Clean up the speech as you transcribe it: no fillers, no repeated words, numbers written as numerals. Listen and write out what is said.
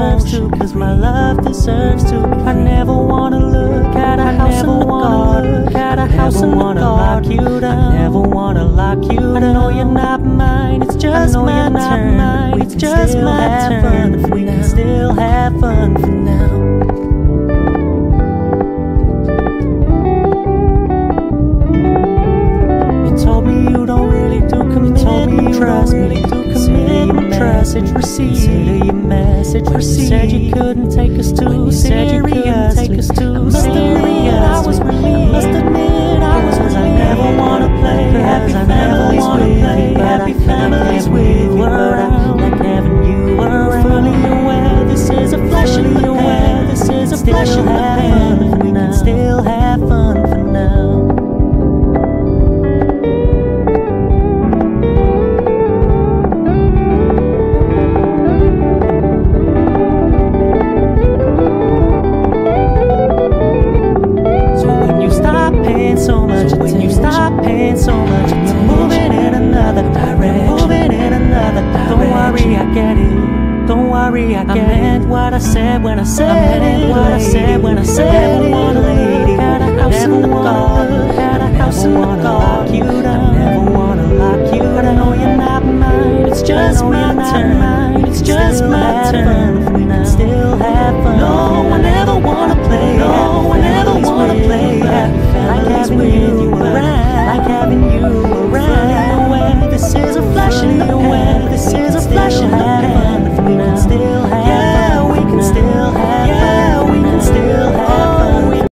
deserves to, cause my love deserves to. I never wanna look at a house in the garden, at a house in the garden. Lock you down. I never wanna lock you down. I know you're not mine, it's just my turn. It's just my turn. We can still have fun for now. You don't really do commitment. You told me you trust me. Really do commitment. Message received. Consider your message received. You said you couldn't take us too seriously. Must admit I was relieved. Must admit I was relieved. I never wanna play happy families with you, happy families with you around. Like having you around. Fully aware this is a flash in the pan. This is a flash in the pan. We can still have fun for now. When you stop paying so much, and you're moving in another direction, don't worry, I get it. Don't worry, I get it. I meant what I said when I said it. What I said when I said it. Never lady, had a house in the garden, had a house in the garden. I never wanna lock you down. I know you're not mine. It's just my turn. It's just my turn. We can still have fun. No, I never wanna play. No, I never wanna play. Like having you around, like having you around. This is a flash in the wind. This is